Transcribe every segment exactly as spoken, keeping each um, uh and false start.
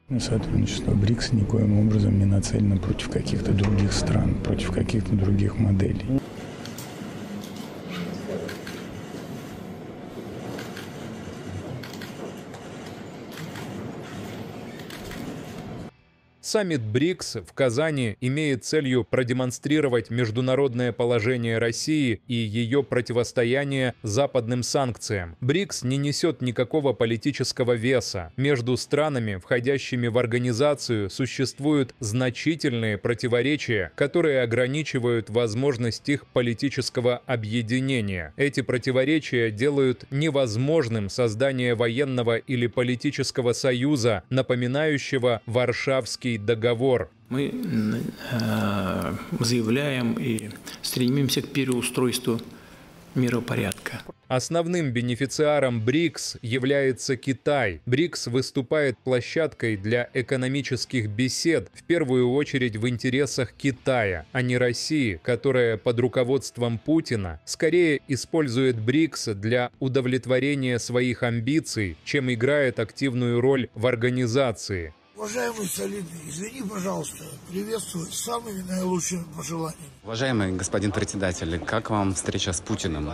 Сотрудничество БРИКС никоим образом не нацелено против каких-то других стран, против каких-то других моделей. Саммит БРИКС в Казани имеет целью продемонстрировать международное положение России и ее противостояние западным санкциям. БРИКС не несет никакого политического веса. Между странами, входящими в организацию, существуют значительные противоречия, которые ограничивают возможность их политического объединения. Эти противоречия делают невозможным создание военного или политического союза, напоминающего Варшавский договор. Мы э, заявляем и стремимся к переустройству миропорядка. Основным бенефициаром БРИКС является Китай. БРИКС выступает площадкой для экономических бесед, в первую очередь в интересах Китая, а не России, которая под руководством Путина скорее использует БРИКС для удовлетворения своих амбиций, чем играет активную роль в организации. Уважаемый солидный, извини, пожалуйста, приветствую с самыми наилучшими пожеланиями. Уважаемый господин председатель, как вам встреча с Путиным?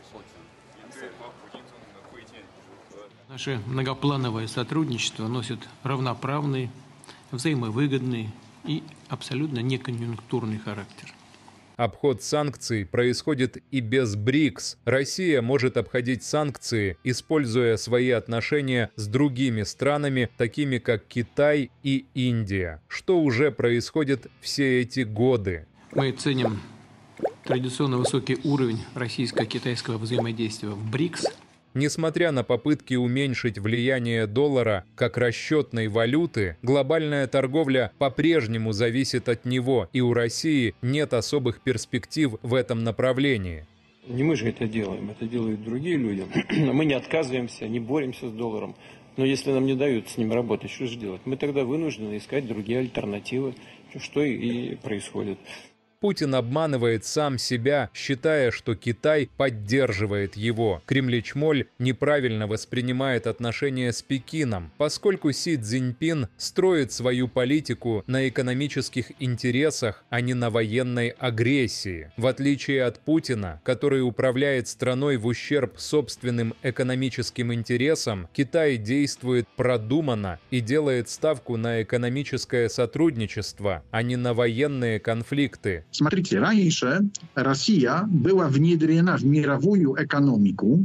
Наше многоплановое сотрудничество носит равноправный, взаимовыгодный и абсолютно неконъюнктурный характер. Обход санкций происходит и без БРИКС. Россия может обходить санкции, используя свои отношения с другими странами, такими как Китай и Индия, что уже происходит все эти годы. Мы ценим традиционно высокий уровень российско-китайского взаимодействия в БРИКС. Несмотря на попытки уменьшить влияние доллара как расчетной валюты, глобальная торговля по-прежнему зависит от него, и у России нет особых перспектив в этом направлении. Не мы же это делаем, это делают другие люди. Мы не отказываемся, не боремся с долларом. Но если нам не дают с ним работать, что же делать? Мы тогда вынуждены искать другие альтернативы, что и происходит. Путин обманывает сам себя, считая, что Китай поддерживает его. Кремль-чмоль неправильно воспринимает отношения с Пекином, поскольку Си Цзиньпин строит свою политику на экономических интересах, а не на военной агрессии. В отличие от Путина, который управляет страной в ущерб собственным экономическим интересам, Китай действует продуманно и делает ставку на экономическое сотрудничество, а не на военные конфликты. Смотрите, раньше Россия была внедрена в мировую экономику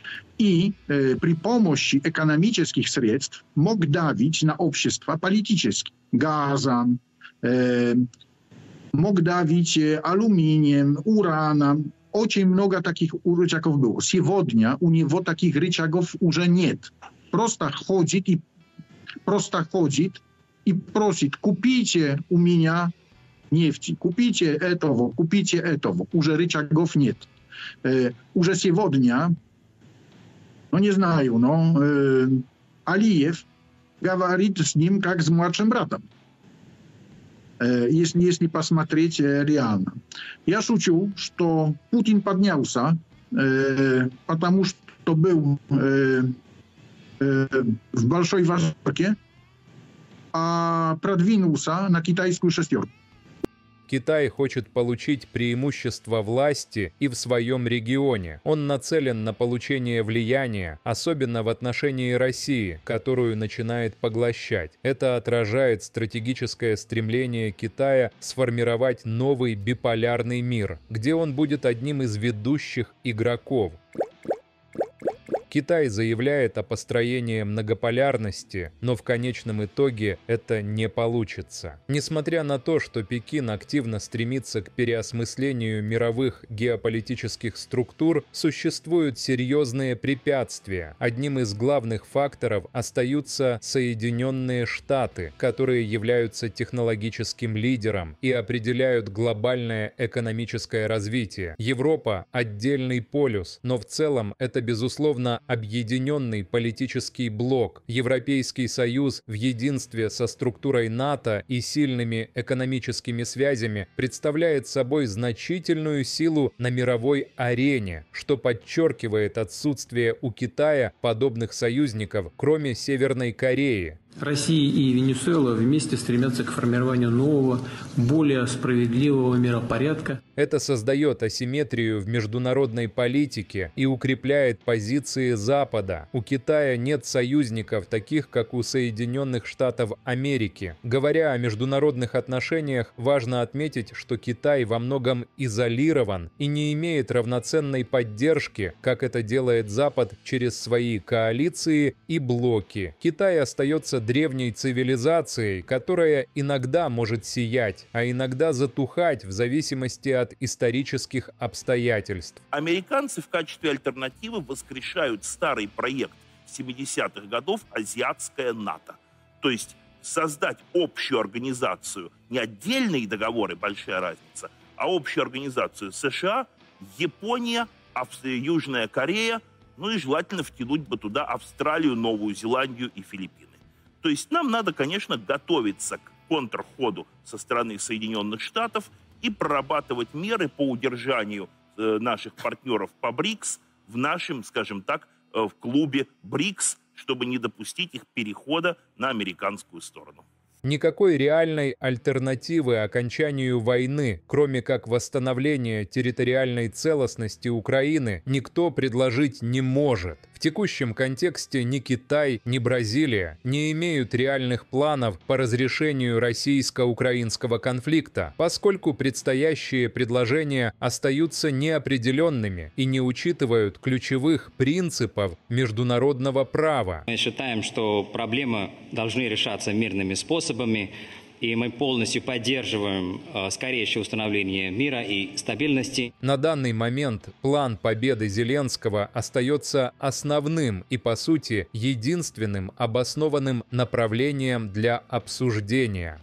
и э, при помощи экономических средств мог давить на общество политически. Газом, э, мог давить алюминием, ураном. Очень много таких рычагов было. Сегодня у него таких рычагов уже нет. Просто ходит и, просто ходит и просит: купите у меня нефти, купите этого, купите этого. Уже рычагов нет. Э, уже сегодня, ну не знаю, но э, Алиев говорит с ним как с младшим братом. Э, если, если посмотреть э, реально. Я шучу, что Путин поднялся, э, потому что был э, э, в большой высоте, а продвинулся на китайскую шестерку. Китай хочет получить преимущество власти и в своем регионе. Он нацелен на получение влияния, особенно в отношении России, которую начинает поглощать. Это отражает стратегическое стремление Китая сформировать новый биполярный мир, где он будет одним из ведущих игроков. Китай заявляет о построении многополярности, но в конечном итоге это не получится. Несмотря на то, что Пекин активно стремится к переосмыслению мировых геополитических структур, существуют серьезные препятствия. Одним из главных факторов остаются Соединенные Штаты, которые являются технологическим лидером и определяют глобальное экономическое развитие. Европа – отдельный полюс, но в целом это, безусловно, объединенный политический блок. Европейский Союз в единстве со структурой НАТО и сильными экономическими связями представляет собой значительную силу на мировой арене, что подчеркивает отсутствие у Китая подобных союзников, кроме Северной Кореи. Россия и Венесуэла вместе стремятся к формированию нового, более справедливого миропорядка. Это создает асимметрию в международной политике и укрепляет позиции Запада. У Китая нет союзников, таких как у Соединенных Штатов Америки. Говоря о международных отношениях, важно отметить, что Китай во многом изолирован и не имеет равноценной поддержки, как это делает Запад через свои коалиции и блоки. Китай остается древней цивилизацией, которая иногда может сиять, а иногда затухать в зависимости от исторических обстоятельств. Американцы в качестве альтернативы воскрешают старый проект семидесятых годов «Азиатская НАТО». То есть создать общую организацию, не отдельные договоры, большая разница, а общую организацию США, Япония, Австрия, Южная Корея, ну и желательно втянуть бы туда Австралию, Новую Зеландию и Филиппины. То есть нам надо, конечно, готовиться к контрходу со стороны Соединенных Штатов и прорабатывать меры по удержанию э, наших партнеров по БРИКС в нашем, скажем так, э, в клубе БРИКС, чтобы не допустить их перехода на американскую сторону. Никакой реальной альтернативы окончанию войны, кроме как восстановления территориальной целостности Украины, никто предложить не может. В текущем контексте ни Китай, ни Бразилия не имеют реальных планов по разрешению российско-украинского конфликта, поскольку предстоящие предложения остаются неопределенными и не учитывают ключевых принципов международного права. Мы считаем, что проблемы должны решаться мирными способами, и мы полностью поддерживаем э, скорейшее установление мира и стабильности. На данный момент план победы Зеленского остается основным и, по сути, единственным обоснованным направлением для обсуждения.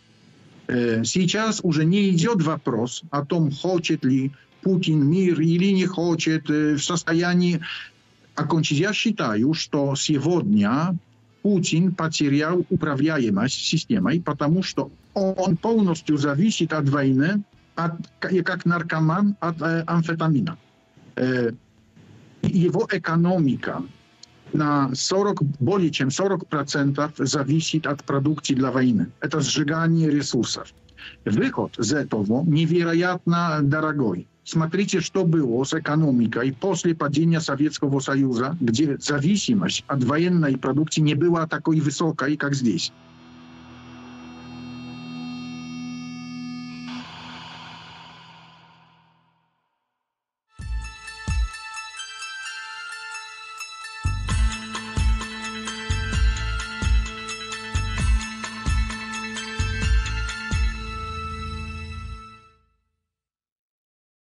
Сейчас уже не идет вопрос о том, хочет ли Путин мир или не хочет, в состоянии окончить. Я считаю, что сегодня Путин потерял управляемость системой, потому что он полностью зависит от войны, от, как наркоман от э, амфетамина. Э, его экономика на сорок, более чем сорок процентов зависит от продукции для войны. Это сжигание ресурсов. Выход из этого невероятно дорогой. Смотрите, что было с экономикой после падения Советского Союза, где зависимость от военной продукции не была такой высокой, как здесь.